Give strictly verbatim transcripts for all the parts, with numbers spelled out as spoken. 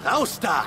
Raus da!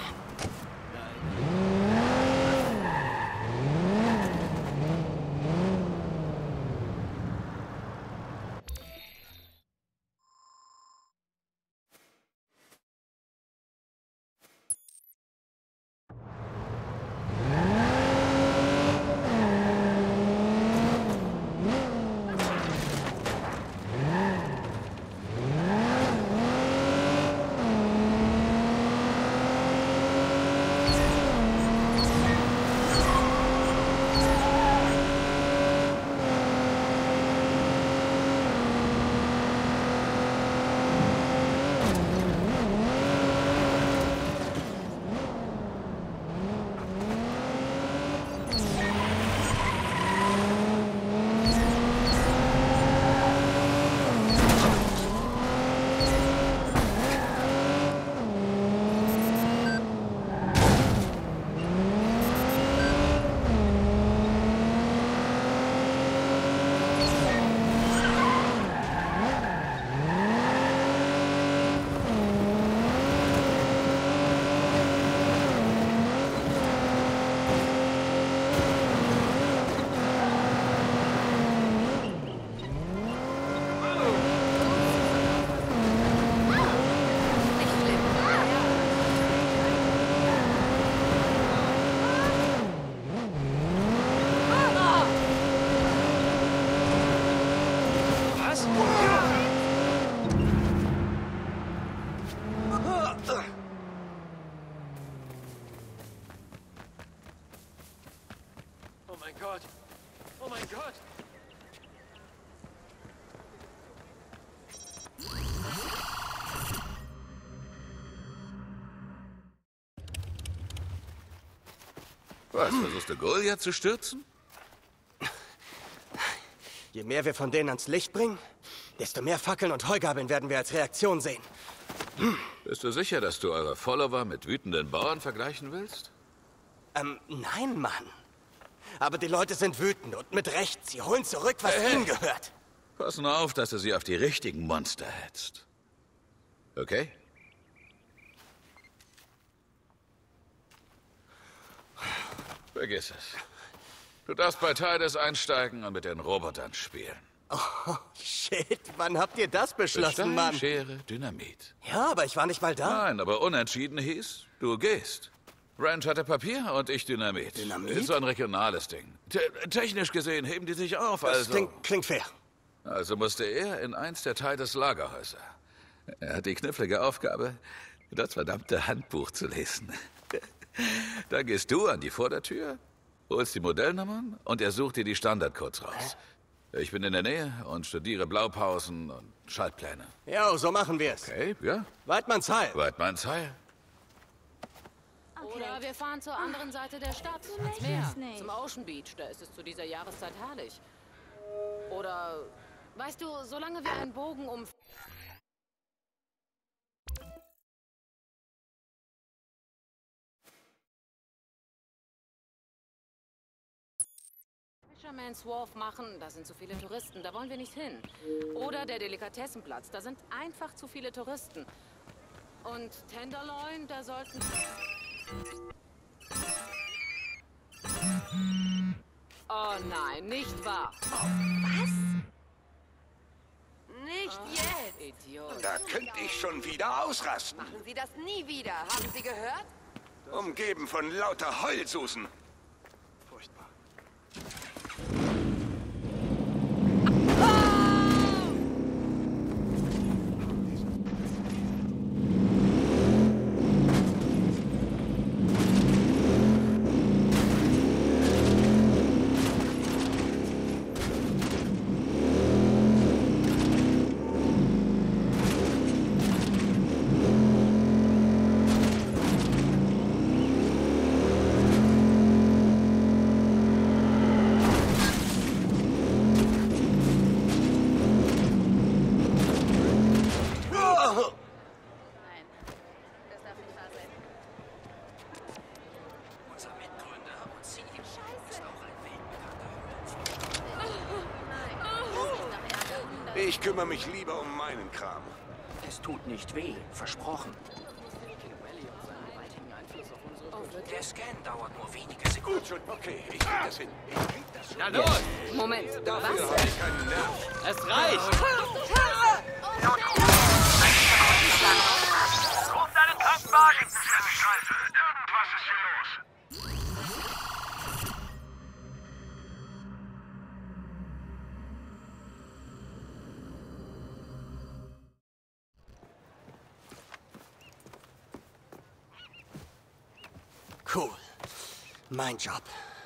Was, versuchst du Goliath zu stürzen? Je mehr wir von denen ans Licht bringen, desto mehr Fackeln und Heugabeln werden wir als Reaktion sehen. Bist du sicher, dass du eure Follower mit wütenden Bauern vergleichen willst? Ähm, nein, Mann. Aber die Leute sind wütend und mit Recht. Sie holen zurück, was Hey. ihnen gehört. Pass nur auf, dass du sie auf die richtigen Monster hetzt. Okay? Vergiss es. Du darfst bei Tides einsteigen und mit den Robotern spielen. Oh, shit. Wann habt ihr das beschlossen, Stein, Mann? Schere, Dynamit. Ja, aber ich war nicht mal da. Nein, aber unentschieden hieß, du gehst. Ranch hatte Papier und ich Dynamit. Dynamit? Ist so ein regionales Ding. Te technisch gesehen heben die sich auf, Das also... klingt, klingt fair. Also musste er in eins der Tides Lagerhäuser. Er hat die knifflige Aufgabe, das verdammte Handbuch zu lesen. Dann gehst du an die Vordertür, holst die Modellnummern und er sucht dir die Standardcodes raus. Ich bin in der Nähe und studiere Blaupausen und Schaltpläne. Ja, so machen wir es. Okay, ja? Weidmanns Heil. Weidmanns Heil. Oder wir fahren zur anderen Seite der Stadt, ans Meer, zum Ocean Beach. Da ist es zu dieser Jahreszeit herrlich. Oder, weißt du, solange wir einen Bogen um... Fisherman's Wharf machen, da sind zu viele Touristen, da wollen wir nicht hin. Oder der Delikatessenplatz, da sind einfach zu viele Touristen. Und Tenderloin, da sollten... Oh nein, nicht wahr. Was? Nicht jetzt. Idiot. Da könnte ich schon wieder ausrasten. Machen Sie das nie wieder. Haben Sie gehört? Umgeben von lauter Heulsusen. Furchtbar. Ich kümmere mich lieber um meinen Kram. Es tut nicht weh, versprochen. wirklich? Der Scan dauert nur wenige Sekunden. Gut schon, okay. Ich krieg das hin. Ich krieg das schon. Ja, los! Moment, Dafür was? habe ich keinen Nerv. Es reicht! Ruf deinen Krankenwagen! Scheiße, irgendwas ist hier los. Cool. Mein Job.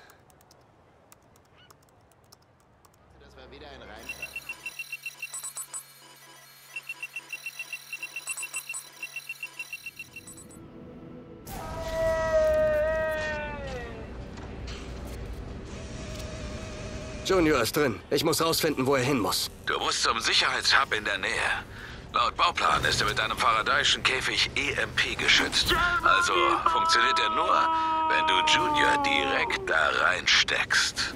Das war wieder ein Reinfall. Junior ist drin. Ich muss rausfinden, wo er hin muss. Du musst zum Sicherheitshub in der Nähe. Laut Bauplan ist er mit einem faradayischen Käfig E M P geschützt. Also funktioniert er nur, wenn du Junior direkt da reinsteckst.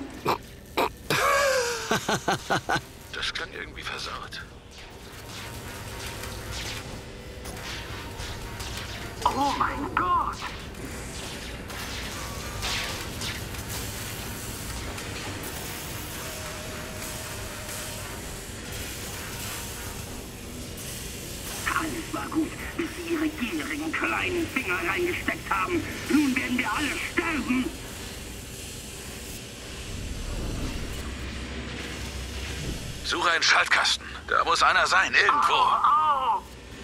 Das klang irgendwie versaut. Oh mein Gott! Alles war gut, bis sie ihre gierigen kleinen Finger reingesteckt haben. Nun werden wir alle sterben. Suche einen Schaltkasten. Da muss einer sein, irgendwo. Oh, oh.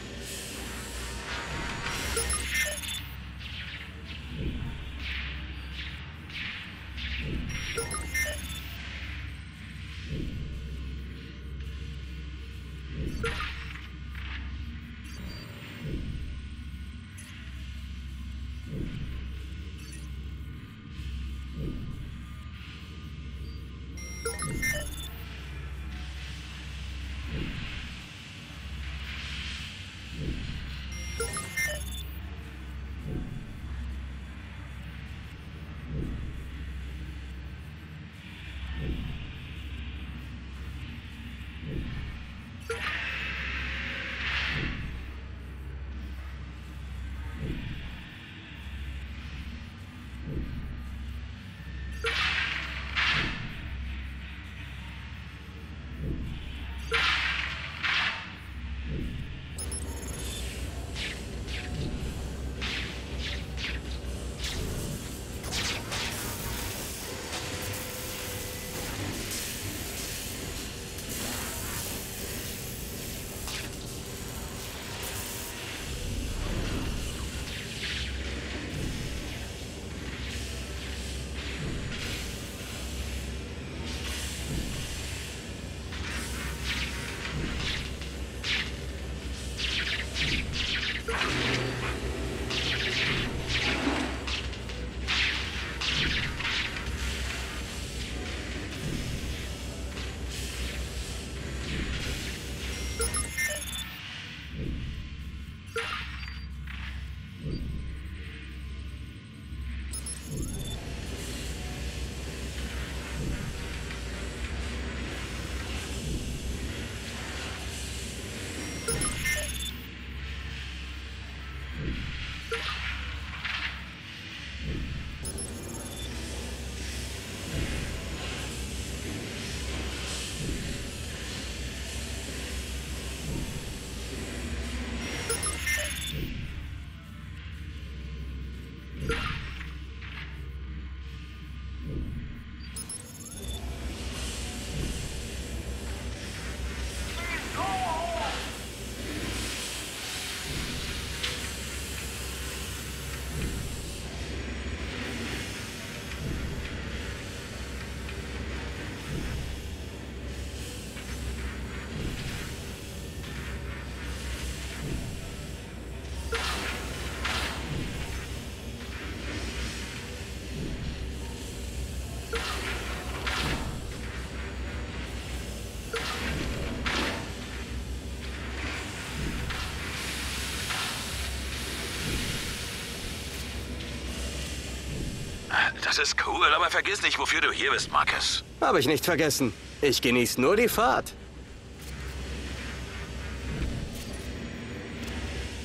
Das ist cool, aber vergiss nicht, wofür du hier bist, Marcus. Habe ich nicht vergessen. Ich genieße nur die Fahrt.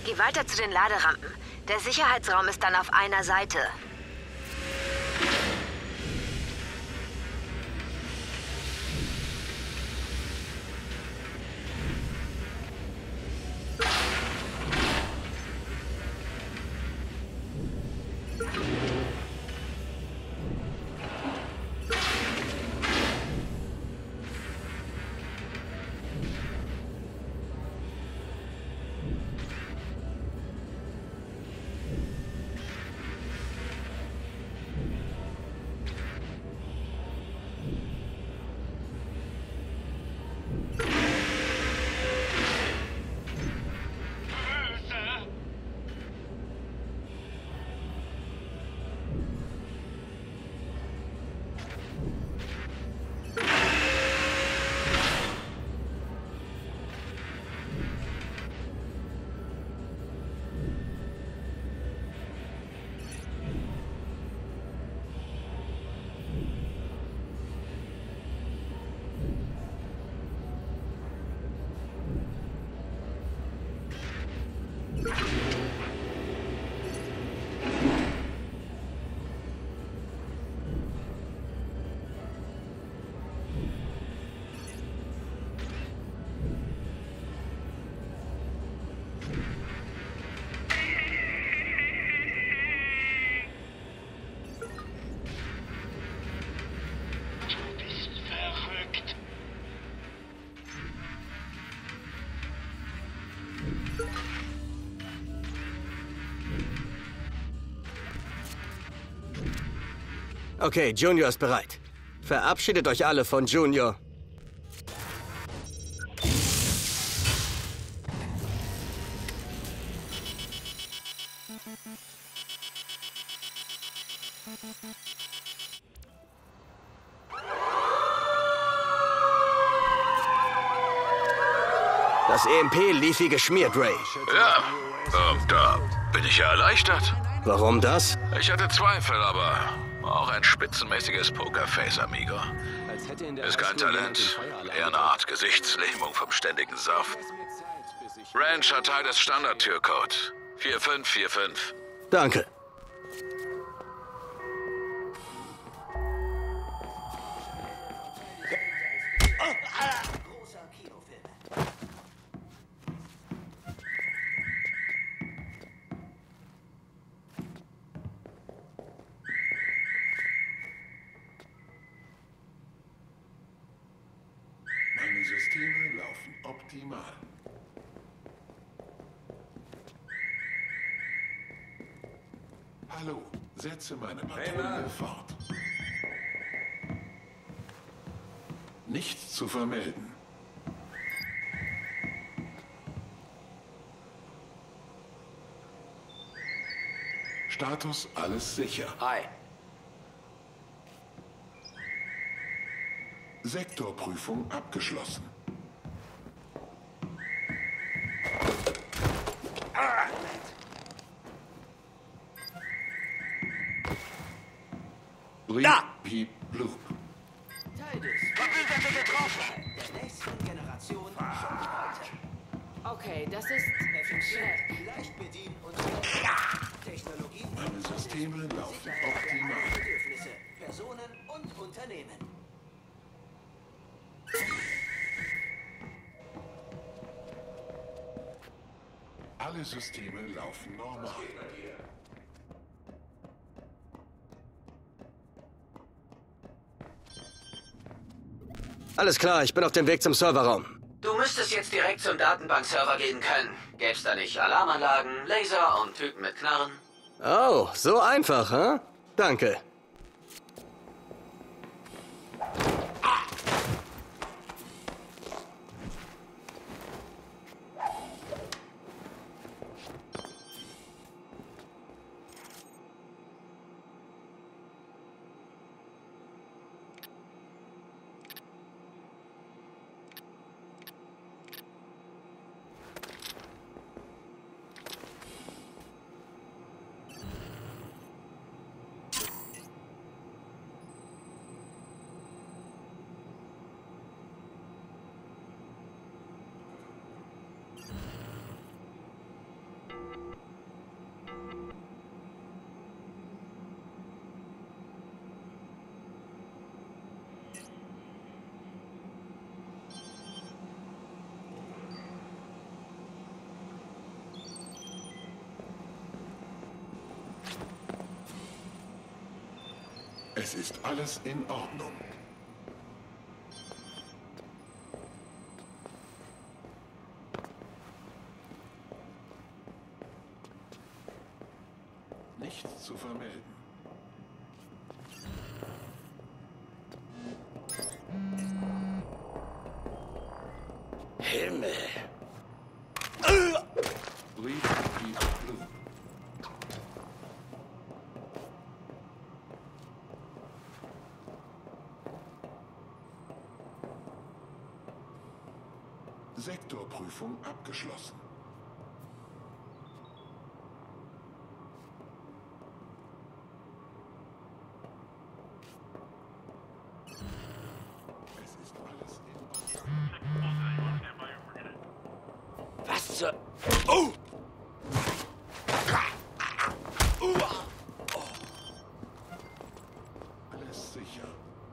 Geh weiter zu den Laderampen. Der Sicherheitsraum ist dann auf einer Seite. Okay, Junior ist bereit. Verabschiedet euch alle von Junior. Das E M P lief wie geschmiert, Ray. Ja, und da bin ich ja erleichtert. Warum das? Ich hatte Zweifel, aber auch ein spitzenmäßiges Pokerface, amigo. Ist kein Talent, eher eine Art Gesichtslähmung vom ständigen Saft. Ranch hat Teil des Standard-Türcode. vier fünf vier fünf. Danke. Meine Systeme laufen optimal. Hallo, setze meine Patrouille fort. Nichts zu vermelden. Status alles sicher. Hi. Sektorprüfung abgeschlossen. Da! Piep, Bloop. Der nächsten Generation schon heute. Okay, das ist Schreck. Leicht bedienen und Technologien. Meine Systeme laufen optimal. Bedürfnisse, Personen und Unternehmen. Alle Systeme laufen normal. Alles klar, ich bin auf dem Weg zum Serverraum. Du müsstest jetzt direkt zum Datenbankserver gehen können. Gäb's da nicht Alarmanlagen, Laser und Typen mit Knarren? Oh, so einfach, hä? Danke. Es ist alles in Ordnung. Nichts zu vermelden. Himmel. Read, read, blue. Sektorprüfung abgeschlossen. Es ist alles in Ordnung. Was zur... Oh! Alles sicher.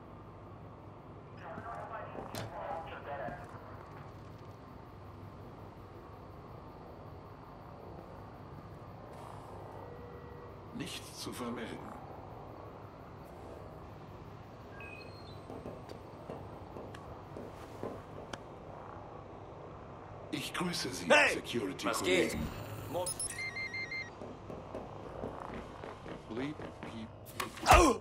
Nichts zu vermelden. Ich grüße Sie, Hey! Security-Kollegen. Was geht? Mo Read, read, Au!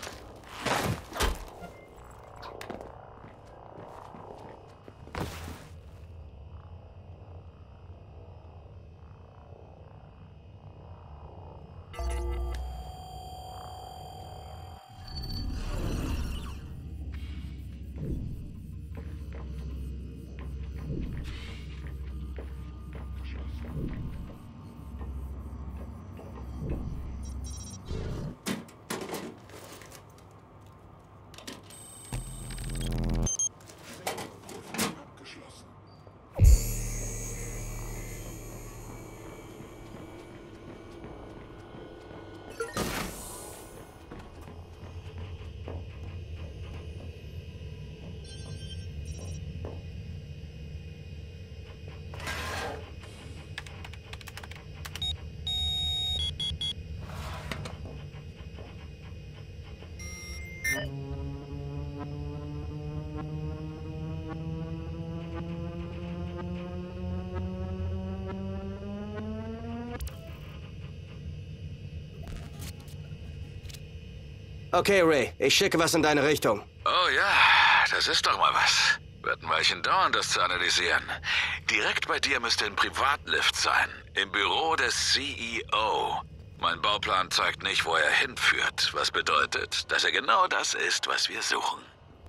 abgeschlossen. Okay, Ray, ich schicke was in deine Richtung. Oh ja, das ist doch mal was. Wird ein Weilchen dauern, das zu analysieren. Direkt bei dir müsste ein Privatlift sein. Im Büro des C E O. Mein Bauplan zeigt nicht, wo er hinführt. Was bedeutet, dass er genau das ist, was wir suchen.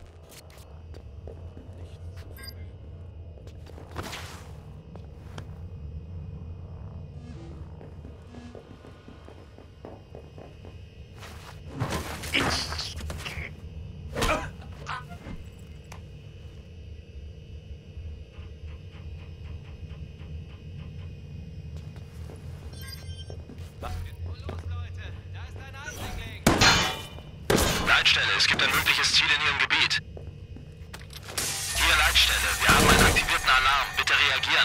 Leitstelle, es gibt ein mögliches Ziel in Ihrem Gebiet. Hier, Leitstelle, wir haben einen aktivierten Alarm. Bitte reagieren.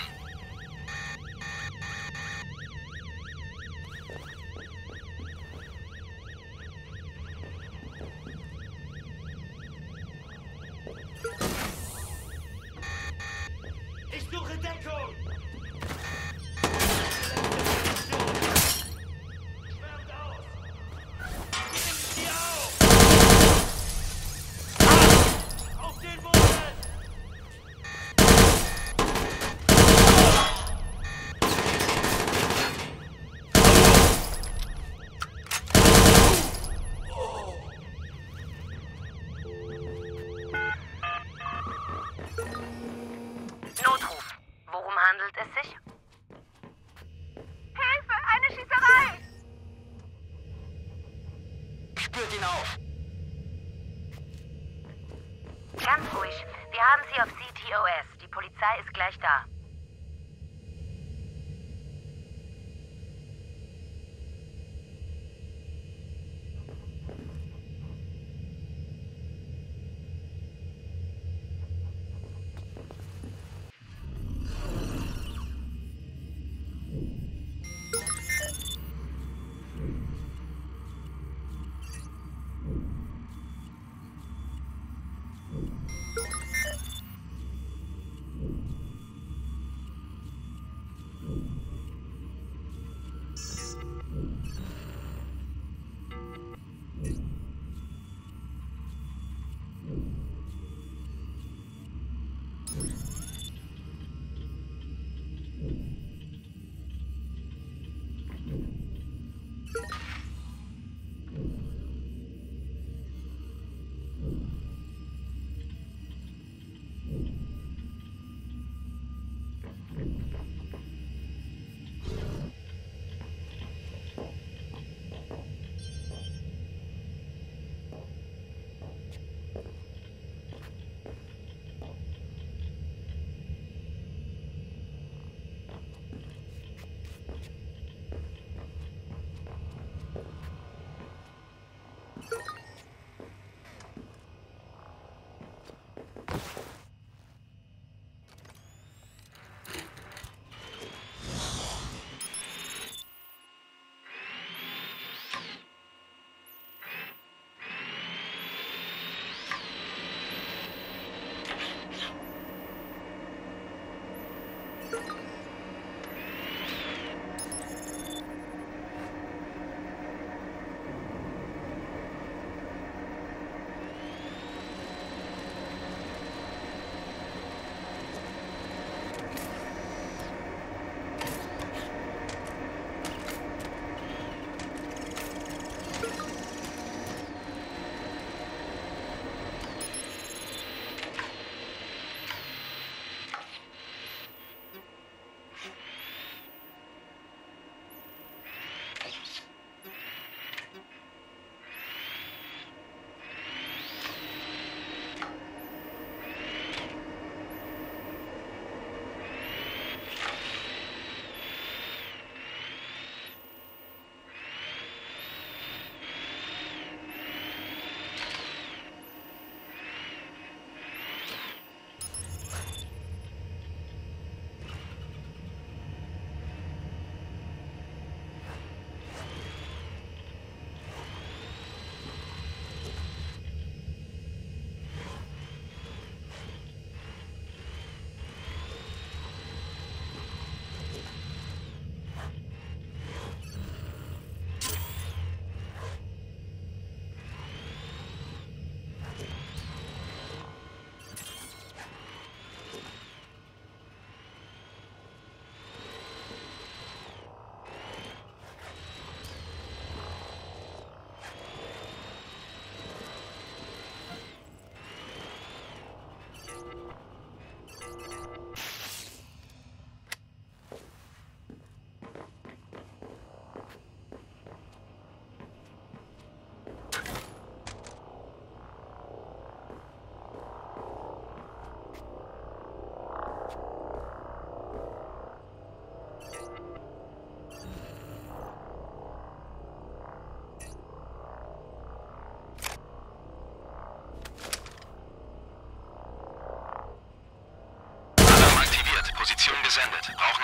Ich suche Deckung! Schwärmt aus! Geben Sie auf! Auf den Boden! Notruf. Worum handelt es sich? Hilfe! Eine Schießerei! Spürt ihn auf. Ganz ruhig. Wir haben Sie auf C T O S. Die Polizei ist gleich da.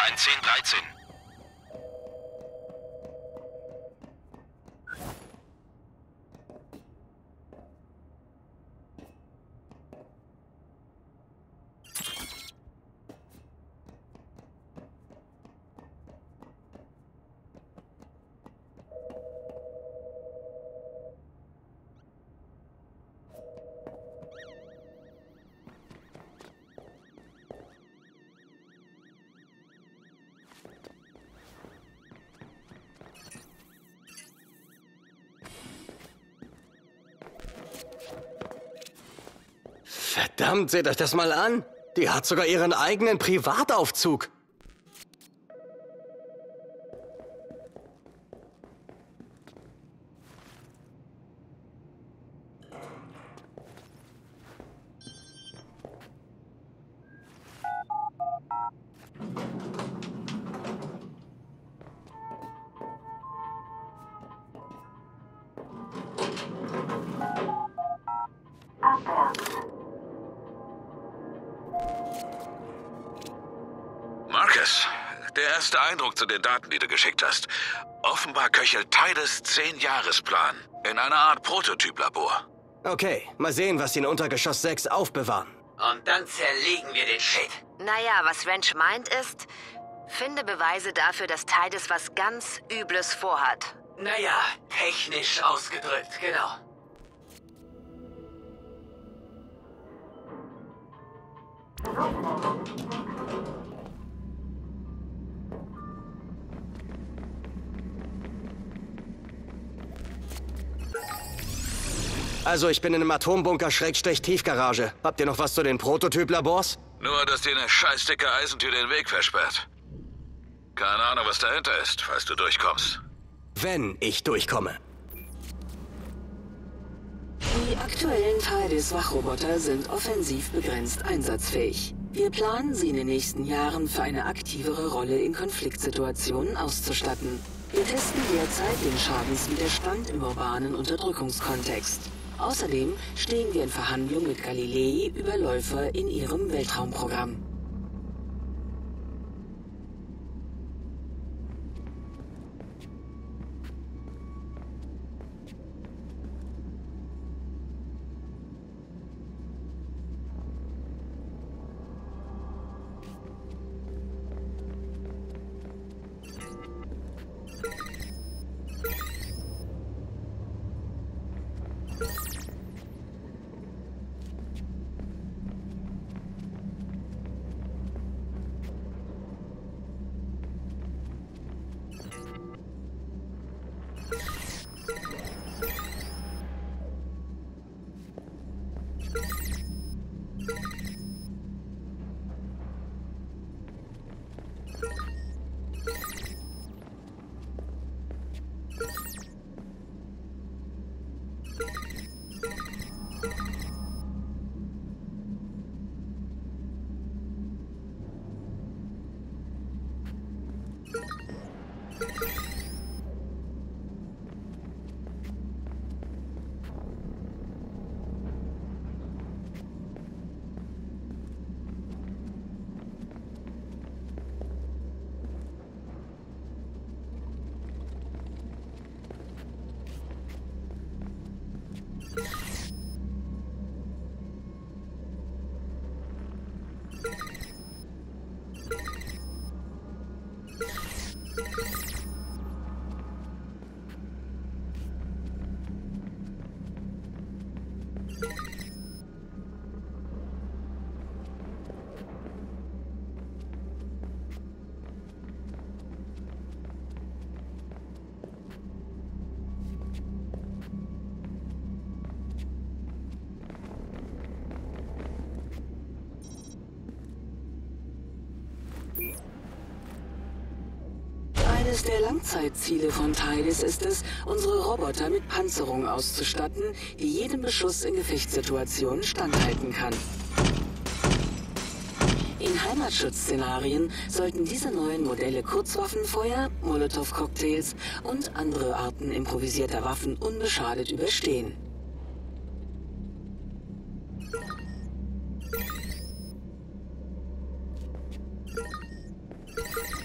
ein zehn dreizehn. Verdammt, seht euch das mal an. Die hat sogar ihren eigenen Privataufzug. Marcus, der erste Eindruck zu den Daten, die du geschickt hast. Offenbar köchelt Tides zehn-Jahresplan in einer Art Prototyplabor. Okay, mal sehen, was sie in Untergeschoss sechs aufbewahren. Und dann zerlegen wir den Shit. Naja, was Wrench meint ist, finde Beweise dafür, dass Tides was ganz Übles vorhat. Naja, technisch ausgedrückt, genau. Also, ich bin in einem Atombunker-Tiefgarage. Habt ihr noch was zu den Prototyplabors? Nur, dass dir eine scheißdicke Eisentür den Weg versperrt. Keine Ahnung, was dahinter ist, falls du durchkommst. Wenn ich durchkomme. Die aktuellen Tides-Wachroboter sind offensiv begrenzt einsatzfähig. Wir planen, sie in den nächsten Jahren für eine aktivere Rolle in Konfliktsituationen auszustatten. Wir testen derzeit den Schadenswiderstand im urbanen Unterdrückungskontext. Außerdem stehen wir in Verhandlung mit Galilei über Läufer in ihrem Weltraumprogramm. Eines der Langzeitziele von Tides ist es, unsere Roboter mit Panzerung auszustatten, die jedem Beschuss in Gefechtssituationen standhalten kann. In Heimatschutzszenarien sollten diese neuen Modelle Kurzwaffenfeuer, Molotow-Cocktails und andere Arten improvisierter Waffen unbeschadet überstehen. You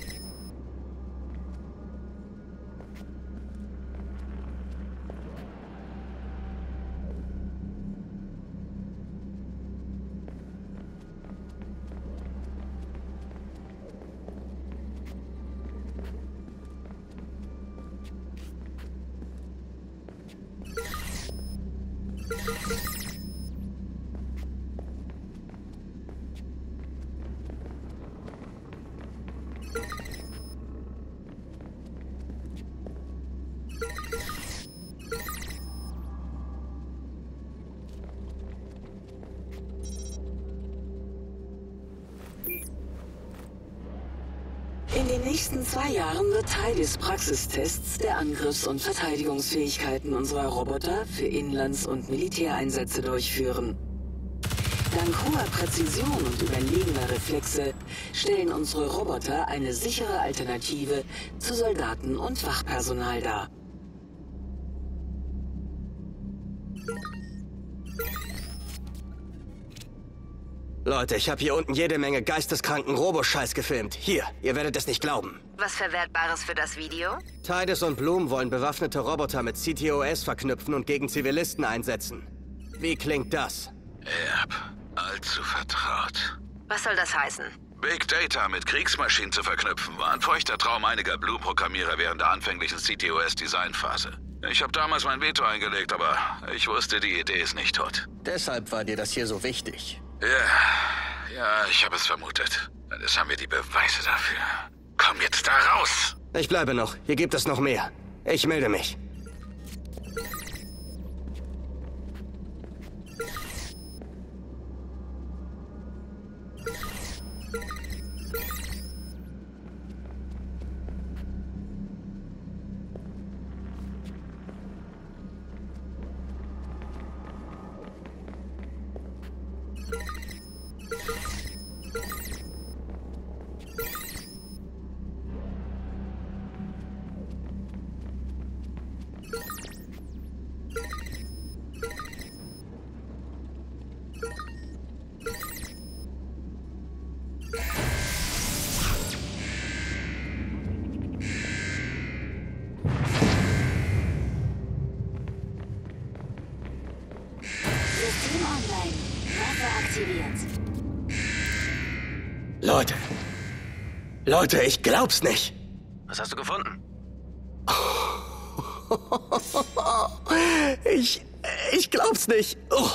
In den nächsten zwei Jahren wird Teil des Praxistests der Angriffs- und Verteidigungsfähigkeiten unserer Roboter für Inlands- und Militäreinsätze durchführen. Dank hoher Präzision und überlegener Reflexe stellen unsere Roboter eine sichere Alternative zu Soldaten und Wachpersonal dar. Leute, ich habe hier unten jede Menge geisteskranken Roboscheiß gefilmt. Hier, ihr werdet es nicht glauben. Was Verwertbares für das Video? Tides und Bloom wollen bewaffnete Roboter mit C T O S verknüpfen und gegen Zivilisten einsetzen. Wie klingt das? Yep, allzu vertraut. Was soll das heißen? Big Data mit Kriegsmaschinen zu verknüpfen war ein feuchter Traum einiger Bloom-Programmierer während der anfänglichen C T O S-Designphase. Ich habe damals mein Veto eingelegt, aber ich wusste, die Idee ist nicht tot. Deshalb war dir das hier so wichtig. Ja, ja, ich habe es vermutet. Und jetzt haben wir die Beweise dafür. Komm jetzt da raus! Ich bleibe noch. Hier gibt es noch mehr. Ich melde mich. System online. Waffe aktiviert. Leute. Leute, ich glaub's nicht. Was hast du gefunden? Ich... ich glaub's nicht. Oh.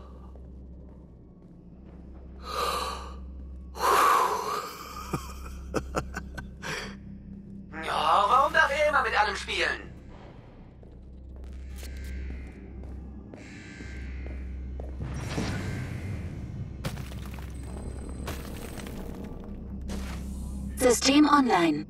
Ja, warum darf er immer mit allem spielen? System online.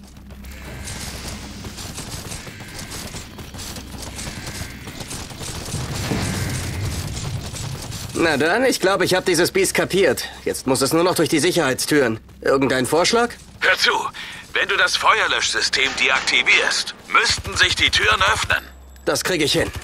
Na dann, ich glaube, ich habe dieses Biest kapiert. Jetzt muss es nur noch durch die Sicherheitstüren. Irgendein Vorschlag? Hör zu, wenn du das Feuerlöschsystem deaktivierst, müssten sich die Türen öffnen. Das kriege ich hin.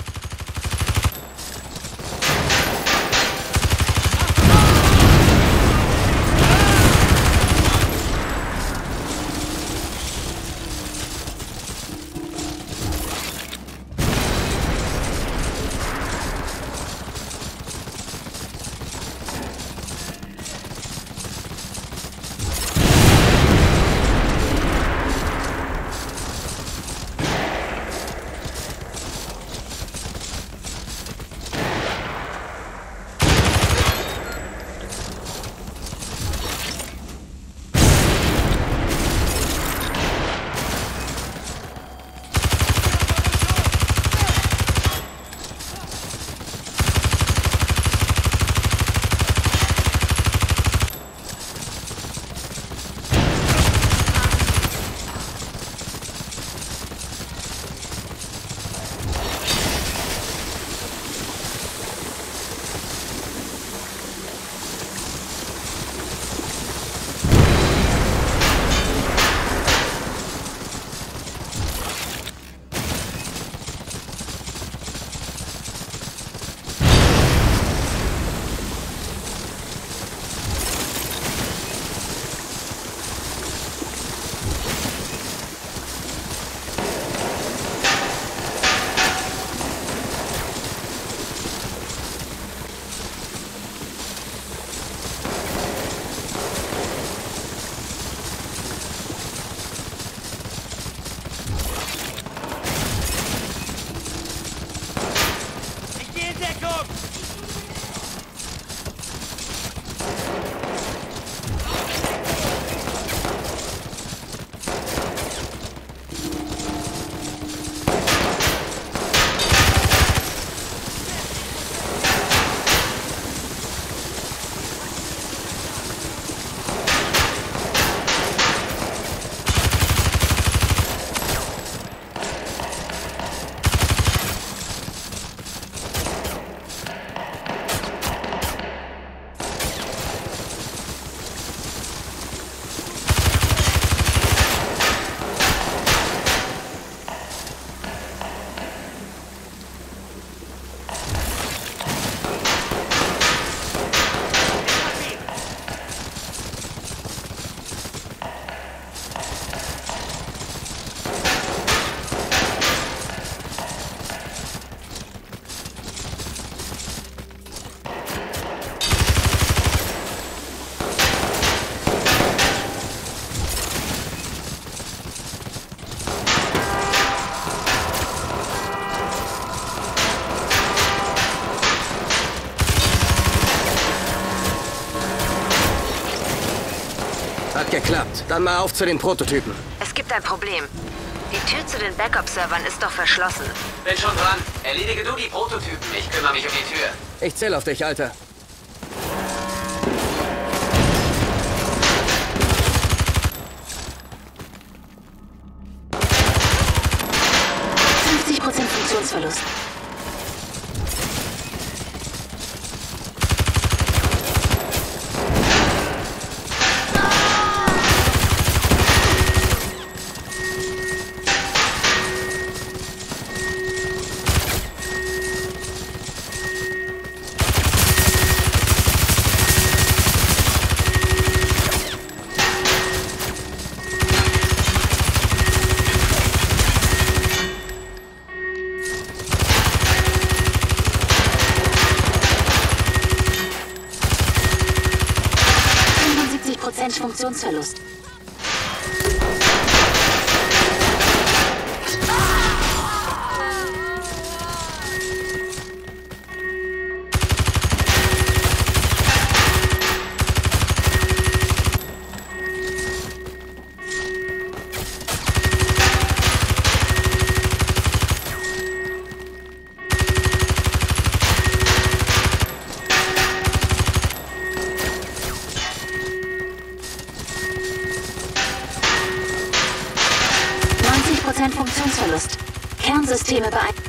geklappt. Dann mal auf zu den Prototypen. Es gibt ein Problem. Die Tür zu den Backup-Servern ist doch verschlossen. Bin schon dran. Erledige du die Prototypen. Ich kümmere mich um die Tür. Ich zähle auf dich, Alter. fünfzig Prozent Funktionsverlust. Funktionsverlust. Funktionsverlust. Kernsysteme beeinflusst.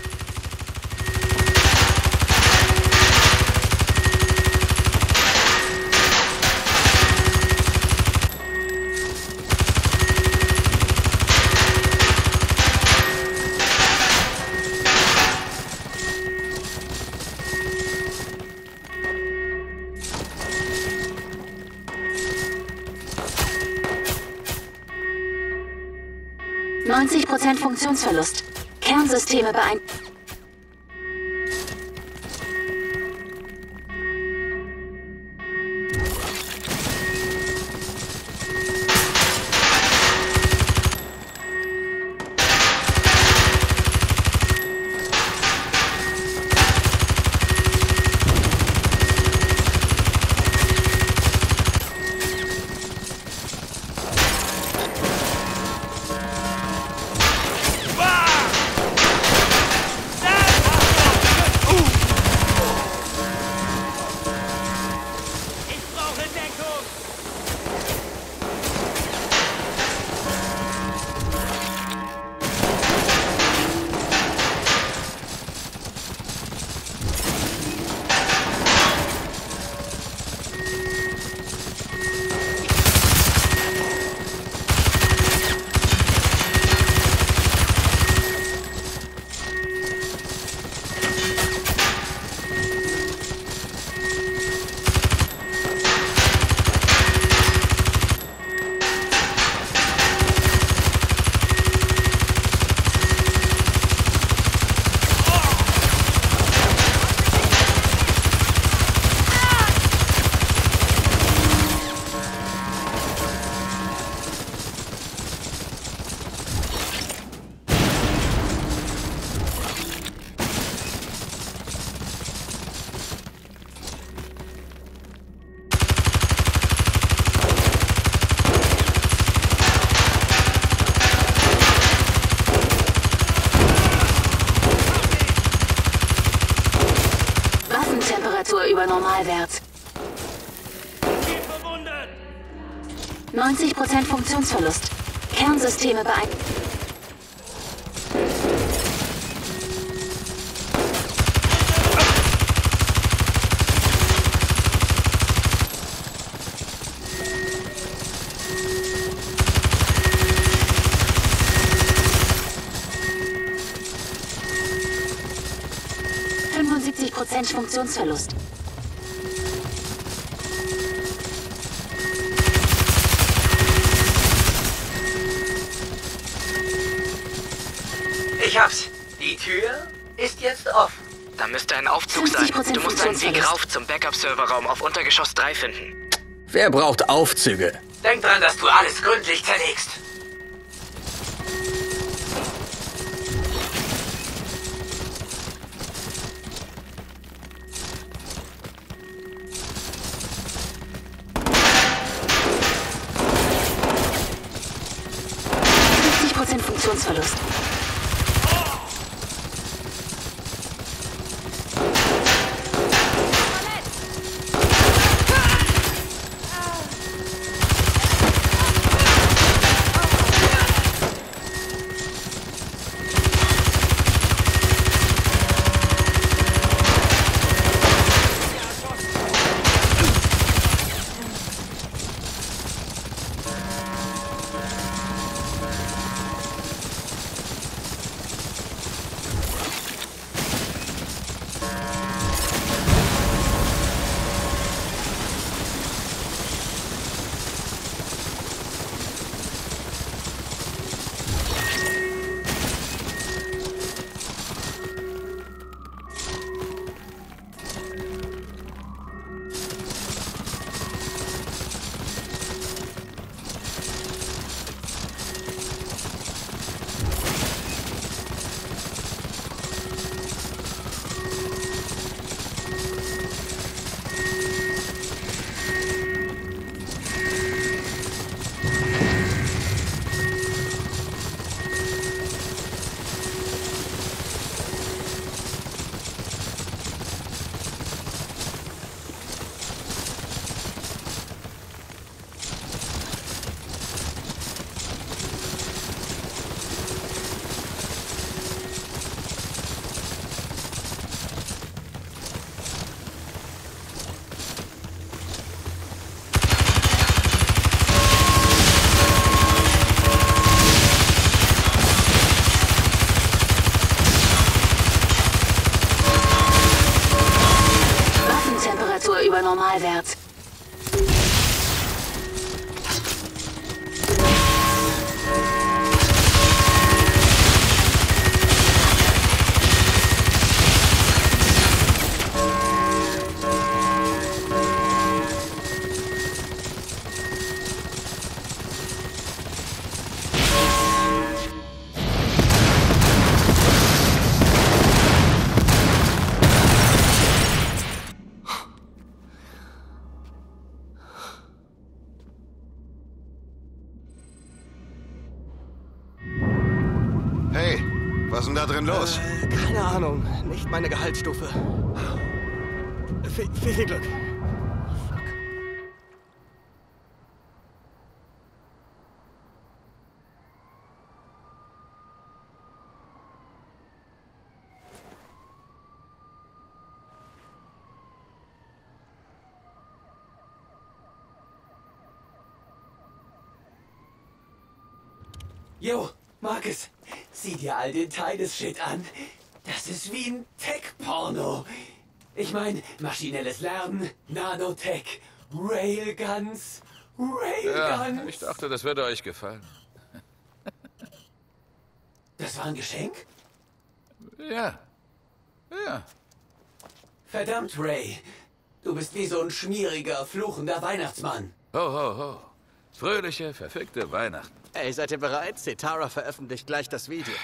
neunzig Prozent Funktionsverlust. Kernsysteme beeinflusst. Über Normalwert. neunzig Prozent Funktionsverlust. Kernsysteme beeinflusst. fünfundsiebzig Prozent Funktionsverlust. Ich hab's. Die Tür ist jetzt offen. Da müsste ein Aufzug sein. Du musst einen Weg rauf zum Backup-Serverraum auf Untergeschoss drei finden. Wer braucht Aufzüge? Denk dran, dass du alles gründlich zerlegst. Normalwert. Was ist denn da drin los? Äh, keine Ahnung. Nicht meine Gehaltsstufe. Viel, viel, viel Glück. Fuck. Jo, Marcus, sieh dir all den Tides-Shit an. Das ist wie ein Tech-Porno. Ich meine, maschinelles Lernen, Nanotech, Railguns, Railguns. Ja, ich dachte, das würde euch gefallen. Das war ein Geschenk? Ja. Ja. Verdammt, Ray. Du bist wie so ein schmieriger, fluchender Weihnachtsmann. Ho, ho, ho. Fröhliche, verfickte Weihnachten. Ey, seid ihr bereit? Cetara veröffentlicht gleich das Video.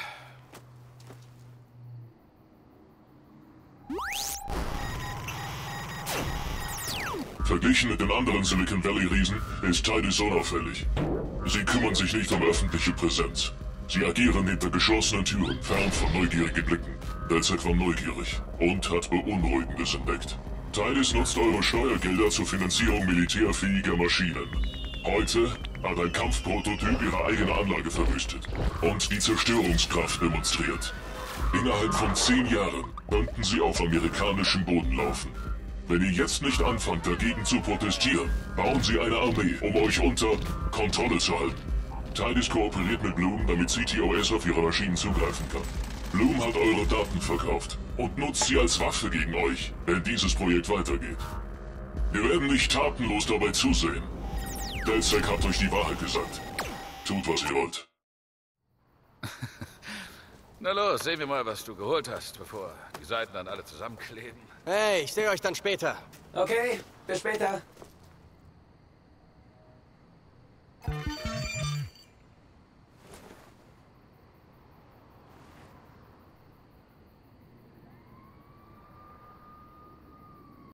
Verglichen mit den anderen Silicon Valley-Riesen ist Tidus unauffällig. Sie kümmern sich nicht um öffentliche Präsenz. Sie agieren hinter geschlossenen Türen, fern von neugierigen Blicken. Derzeit war neugierig und hat Beunruhigendes entdeckt. Tidus nutzt eure Steuergelder zur Finanzierung militärfähiger Maschinen. Heute hat ein Kampfprototyp ihre eigene Anlage verwüstet und die Zerstörungskraft demonstriert. Innerhalb von zehn Jahren könnten sie auf amerikanischem Boden laufen. Wenn ihr jetzt nicht anfangt, dagegen zu protestieren, bauen sie eine Armee, um euch unter Kontrolle zu halten. Tidus kooperiert mit Blume, damit C T O S auf ihre Maschinen zugreifen kann. Blume hat eure Daten verkauft und nutzt sie als Waffe gegen euch, wenn dieses Projekt weitergeht. Wir werden nicht tatenlos dabei zusehen. DedSec hat euch die Wahrheit gesagt. Tut, was ihr wollt. Na los, sehen wir mal, was du geholt hast, bevor die Seiten dann alle zusammenkleben. Hey, ich sehe euch dann später. Okay, bis später.